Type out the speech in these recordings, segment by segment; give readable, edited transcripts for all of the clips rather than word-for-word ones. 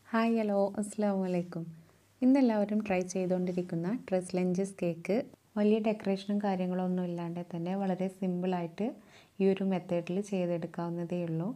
Hi hello അസ്സാം വലൈക്കും. ഇന്നെല്ലാവരും ട്രൈ ചെയ്തുകൊണ്ടിരിക്കുന്ന ഡ്രസ് ലഞ്ചസ് കേക്ക് വലിയ ഡെക്കറേഷനും കാര്യങ്ങളൊന്നും ഇല്ലാണ്ട് തന്നെ വളരെ സിമ്പിളായിട്ട് ഈ ഒരു മെത്തേഡിൽ ചെയ്തെടുക്കാവുന്നതേ ഉള്ളൂ.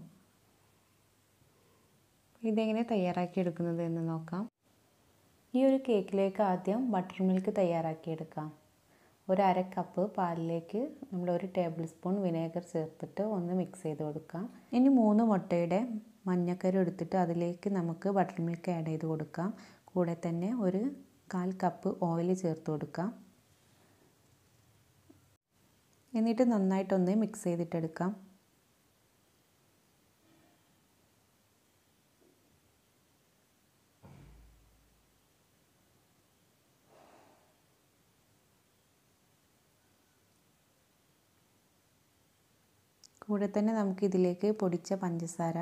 ഇതെങ്ങനെ തയ്യാറാക്കിയെടുക്കുന്നത് എന്ന് നോക്കാം. ഈ ഒരു കേക്കിലേക്ക് ആദ്യം ബട്ടർ മിൽക്ക് തയ്യാറാക്കിയെടുക്കാം. ഒരു അര കപ്പ് പാലിലേക്ക് നമ്മൾ 1 ടേബിൾ സ്പൂൺ വിനേഗർ ചേർത്തിട്ട് ഒന്ന് മിക്സ് ചെയ്ത് കൊടുക്കാം. ഇനി 3 മുട്ടയുടെ മഞ്ഞക്കരു എടുത്തിട്ട് അതിലേക്ക് നമുക്ക് ബട്ടർ മിൽക്ക് ആഡ് ചെയ്ത് കൊടുക്കാം. കൂടെ തന്നെ ഒരു 1/4 കപ്പ് ഓയിൽ ചേർത്ത് കൊടുക്കാം. എന്നിട്ട് നന്നായിട്ടൊന്ന് മിക്സ് ചെയ്തിട്ടെടുക്കാം. കൂടെ തന്നെ നമുക്ക് ഇതിലേക്ക് പൊടിച്ച പഞ്ചസാര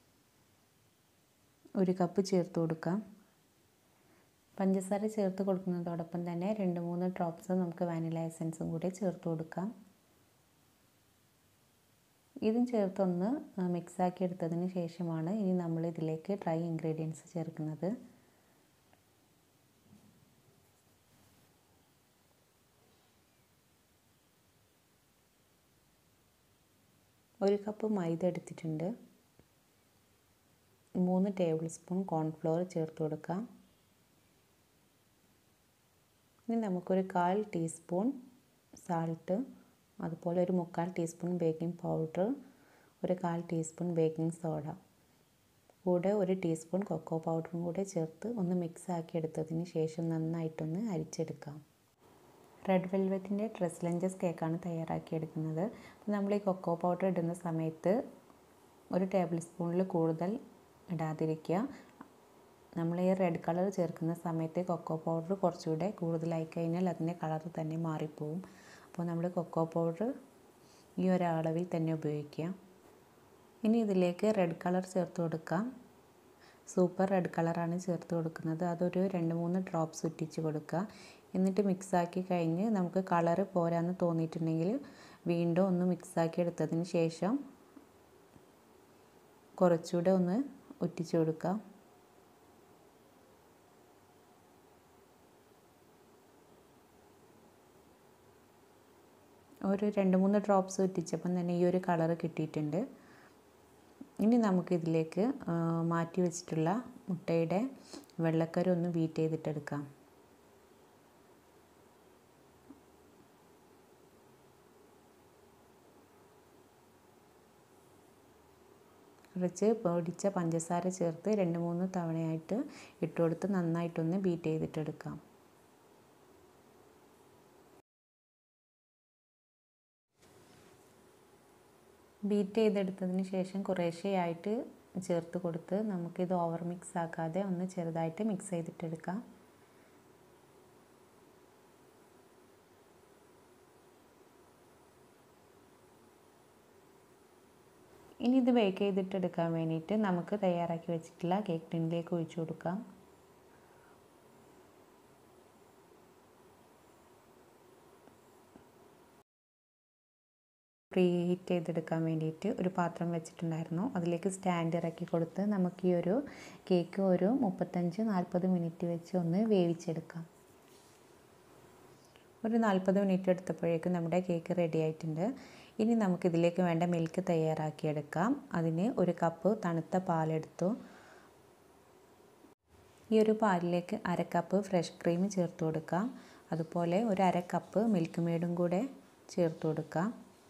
1 കപ്പ് ചേർത്ത് കൊടുക്കാം. പഞ്ചസാര ചേർത്ത് കൊടുക്കുന്നതോടൊപ്പം തന്നെ 2-3 ഡ്രോപ്സ് നമുക്ക് വാനില എസൻസും കൂടി ചേർത്ത് കൊടുക്കാം. ഇതും ചേർത്തൊന്ന് മിക്സാക്കി എടുത്തതിന് ശേഷമാണ് ഇനി നമ്മൾ ഇതിലേക്ക് ഡ്രൈ ഇൻഗ്രീഡിയൻസ് ചേർക്കുന്നത്. ഒരു കപ്പ് മൈദ എടുത്തിട്ടുണ്ട്. 3 ടേബിൾ സ്പൂൺ കോൺഫ്ലോർ ചേർത്ത് കൊടുക്കാം. ഇനി നമുക്കൊരു 1/4 ടീസ്പൂൺ സാൾട്ട്, അതുപോലെ ഒരു 3/4 ടീസ്പൂൺ ബേക്കിംഗ് പൗഡർ, ഒരു 1/4 ടീസ്പൂൺ ബേക്കിംഗ് സോഡ, കൂടെ 1 ടീസ്പൂൺ കൊക്കോ പൗഡറും കൂടെ ചേർത്ത് ഒന്ന് മിക്സ് ആക്കി എടുത്തതിന് ശേഷം നന്നായിട്ടൊന്ന് അരിച്ചെടുക്കാം. റെഡ് വെൽവെറ്റിൻ്റെ ഡ്രസ് ലഞ്ചസ് കേക്കാണ് തയ്യാറാക്കിയെടുക്കുന്നത്. അപ്പോൾ നമ്മൾ ഈ കൊക്കോ പൗഡർ ഇടുന്ന സമയത്ത് 1 ടേബിൾ സ്പൂണിൽ കൂടുതൽ ഇടാതിരിക്കുക. നമ്മൾ ഈ റെഡ് കളർ ചേർക്കുന്ന സമയത്ത് കൊക്കോ പൗഡർ കുറച്ചുകൂടെ കൂടുതലായി കഴിഞ്ഞാൽ അതിൻ്റെ കളർ തന്നെ മാറിപ്പോവും. അപ്പോൾ നമ്മൾ കൊക്കോ പൗഡർ ഈ ഒരു അളവിൽ തന്നെ ഉപയോഗിക്കുക. ഇനി ഇതിലേക്ക് റെഡ് കളർ ചേർത്ത് കൊടുക്കാം. സൂപ്പർ റെഡ് കളറാണ് ചേർത്ത് കൊടുക്കുന്നത്. അതൊരു 2-3 ഡ്രോപ്സ് ഉറ്റിച്ച് കൊടുക്കുക. എന്നിട്ട് മിക്സാക്കി കഴിഞ്ഞ് നമുക്ക് കളറ് പോരാന്ന് തോന്നിയിട്ടുണ്ടെങ്കിൽ വീണ്ടും ഒന്ന് മിക്സാക്കി എടുത്തതിന് ശേഷം കുറച്ചുകൂടെ ഒന്ന് ഉറ്റിച്ച് കൊടുക്കുക. ഒരു 2-3 ഡ്രോപ്സ് ഉറ്റിച്ചപ്പം തന്നെ ഈ ഒരു കളറ് കിട്ടിയിട്ടുണ്ട്. ഇനി നമുക്കിതിലേക്ക് മാറ്റി വെച്ചിട്ടുള്ള മുട്ടയുടെ വെള്ളക്കരു ഒന്ന് ബീറ്റ് ചെയ്തിട്ടെടുക്കാം. കുറച്ച് പൊടിച്ച പഞ്ചസാര ചേർത്ത് 2-3 തവണയായിട്ട് ഇട്ട് കൊടുത്ത് നന്നായിട്ടൊന്ന് ബീറ്റ് ചെയ്തിട്ടെടുക്കാം. ബീറ്റ് ചെയ്തെടുത്തതിന് ശേഷം കുറേശ്ശെയായിട്ട് ചേർത്ത് കൊടുത്ത് നമുക്കിത് ഓവർ മിക്സ് ആക്കാതെ ഒന്ന് ചെറുതായിട്ട് മിക്സ് ചെയ്തിട്ടെടുക്കാം. ഇനി ഇത് ബേക്ക് ചെയ്തിട്ടെടുക്കാൻ വേണ്ടിയിട്ട് നമുക്ക് തയ്യാറാക്കി വെച്ചിട്ടുള്ള കേക്ക് ടിന്നിലേക്ക് ഒഴിച്ചു കൊടുക്കാം. പ്രീ ഹീറ്റ് ചെയ്തെടുക്കാൻ വേണ്ടിയിട്ട് ഒരു പാത്രം വെച്ചിട്ടുണ്ടായിരുന്നു. അതിലേക്ക് സ്റ്റാൻഡ് ഇറക്കി കൊടുത്ത് നമുക്ക് ഈ ഒരു കേക്ക് ഒരു 35-40 മിനിറ്റ് വെച്ച് ഒന്ന് വേവിച്ചെടുക്കാം. ഒരു 40 മിനിറ്റ് എടുത്തപ്പോഴേക്കും നമ്മുടെ കേക്ക് റെഡി ആയിട്ടുണ്ട്. ഇനി നമുക്കിതിലേക്ക് വേണ്ട മിൽക്ക് തയ്യാറാക്കിയെടുക്കാം. അതിന് 1 കപ്പ് തണുത്ത പാലെടുത്തു. ഈ ഒരു പാലിലേക്ക് 1/2 കപ്പ് ഫ്രഷ് ക്രീം ചേർത്ത് കൊടുക്കാം. അതുപോലെ ഒരു 1/2 കപ്പ് മിൽക്ക് മെയ്ഡും കൂടെ ചേർത്ത് കൊടുക്കാം.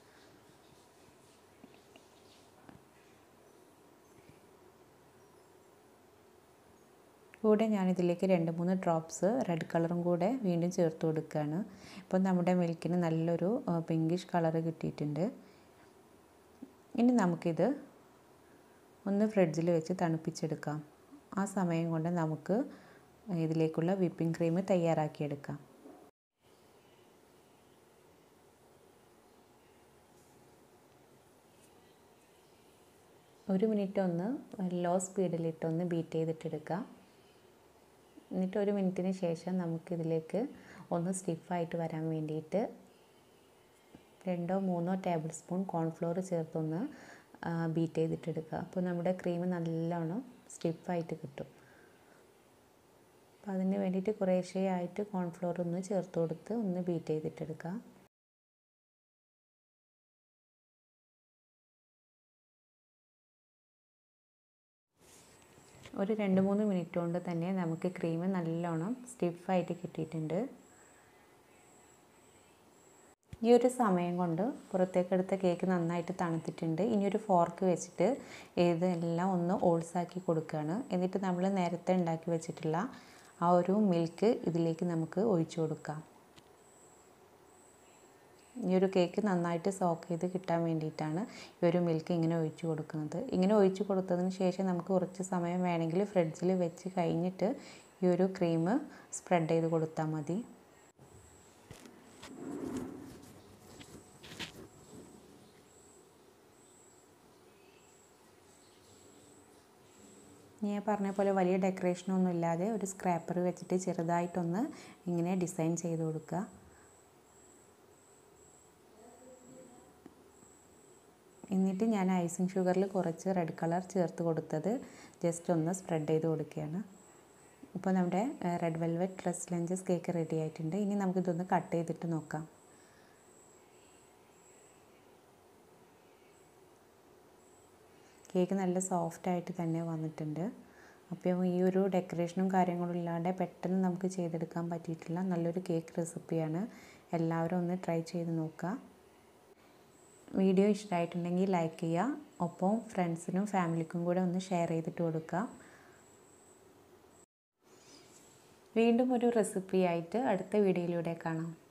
കൂടെ ഞാനിതിലേക്ക് 2-3 ഡ്രോപ്സ് റെഡ് കളറും കൂടെ വീണ്ടും ചേർത്ത് കൊടുക്കുകയാണ്. ഇപ്പോൾ നമ്മുടെ മിൽക്കിന് നല്ലൊരു പിങ്കിഷ് കളറ് കിട്ടിയിട്ടുണ്ട്. ഇനി നമുക്കിത് ഒന്ന് ഫ്രിഡ്ജിൽ വെച്ച് തണുപ്പിച്ചെടുക്കാം. ആ സമയം കൊണ്ട് നമുക്ക് ഇതിലേക്കുള്ള വിപ്പിംഗ് ക്രീം തയ്യാറാക്കിയെടുക്കാം. ഒരു മിനിറ്റ് ഒന്ന് ലോ സ്പീഡിലിട്ടൊന്ന് ബീറ്റ് ചെയ്തിട്ടെടുക്കാം. എന്നിട്ട് 1 മിനിറ്റിന് ശേഷം നമുക്കിതിലേക്ക് ഒന്ന് സ്റ്റിഫായിട്ട് വരാൻ വേണ്ടിയിട്ട് 2-3 ടേബിൾ സ്പൂൺ കോൺഫ്ലോർ ചേർത്തൊന്ന് ബീറ്റ് ചെയ്തിട്ടെടുക്കുക. അപ്പോൾ നമ്മുടെ ക്രീം നല്ലോണം സ്റ്റിഫായിട്ട് കിട്ടും. അപ്പോൾ അതിന് വേണ്ടിയിട്ട് കുറേശ്ശെയായിട്ട് കോൺഫ്ലോർ ഒന്ന് ചേർത്ത് കൊടുത്ത് ഒന്ന് ബീറ്റ് ചെയ്തിട്ടെടുക്കാം. ഒരു 2-3 മിനിറ്റ് കൊണ്ട് തന്നെ നമുക്ക് ക്രീം നല്ലോണം സ്റ്റിഫായിട്ട് കിട്ടിയിട്ടുണ്ട്. ഈ ഒരു സമയം കൊണ്ട് പുറത്തേക്കെടുത്ത കേക്ക് നന്നായിട്ട് തണുത്തിട്ടുണ്ട്. ഇനി ഒരു ഫോർക്ക് വെച്ചിട്ട് ഇതെല്ലാം ഒന്ന് ഓൾസാക്കി കൊടുക്കുകയാണ്. എന്നിട്ട് നമ്മൾ നേരത്തെ ഉണ്ടാക്കി വെച്ചിട്ടുള്ള ആ ഒരു മിൽക്ക് ഇതിലേക്ക് നമുക്ക് ഒഴിച്ചു കൊടുക്കാം. ഈ ഒരു കേക്ക് നന്നായിട്ട് സോക്ക് ചെയ്ത് കിട്ടാൻ വേണ്ടിയിട്ടാണ് ഈ ഒരു മിൽക്ക് ഇങ്ങനെ ഒഴിച്ചു കൊടുക്കുന്നത്. ഇങ്ങനെ ഒഴിച്ചു കൊടുത്തതിന് ശേഷം നമുക്ക് കുറച്ച് സമയം വേണമെങ്കിൽ ഫ്രിഡ്ജിൽ വെച്ച് കഴിഞ്ഞിട്ട് ഈ ഒരു ക്രീം സ്പ്രെഡ് ചെയ്ത് കൊടുത്താൽ മതി. ഞാൻ പറഞ്ഞ പോലെ വലിയ ഡെക്കറേഷനൊന്നും ഇല്ലാതെ ഒരു സ്ക്രാപ്പർ വെച്ചിട്ട് ചെറുതായിട്ടൊന്ന് ഇങ്ങനെ ഡിസൈൻ ചെയ്ത് കൊടുക്കുക. എന്നിട്ട് ഞാൻ ഐസിങ് ഷുഗറിൽ കുറച്ച് റെഡ് കളർ ചേർത്ത് കൊടുത്തത് ജസ്റ്റ് ഒന്ന് സ്പ്രെഡ് ചെയ്ത് കൊടുക്കുകയാണ്. ഇപ്പോൾ നമ്മുടെ red velvet tres leches cake ready ആയിട്ടുണ്ട്. ഇനി നമുക്കിതൊന്ന് കട്ട് ചെയ്തിട്ട് നോക്കാം. കേക്ക് നല്ല സോഫ്റ്റായിട്ട് തന്നെ വന്നിട്ടുണ്ട്. അപ്പോൾ ഈ ഒരു ഡെക്കറേഷനും കാര്യങ്ങളും ഇല്ലാതെ പെട്ടെന്ന് നമുക്ക് ചെയ്തെടുക്കാൻ പറ്റിയിട്ടുള്ള നല്ലൊരു കേക്ക് റെസിപ്പിയാണ്. എല്ലാവരും ഒന്ന് ട്രൈ ചെയ്ത് നോക്കുക. വീഡിയോ ഇഷ്ടമായിട്ടുണ്ടെങ്കിൽ ലൈക്ക് ചെയ്യുക. ഒപ്പം ഫ്രണ്ട്സിനും ഫാമിലിക്കും കൂടെ ഒന്ന് ഷെയർ ചെയ്തിട്ട് കൊടുക്കുക. വീണ്ടും ഒരു റെസിപ്പിയായിട്ട് അടുത്ത വീഡിയോയിലൂടെ കാണാം.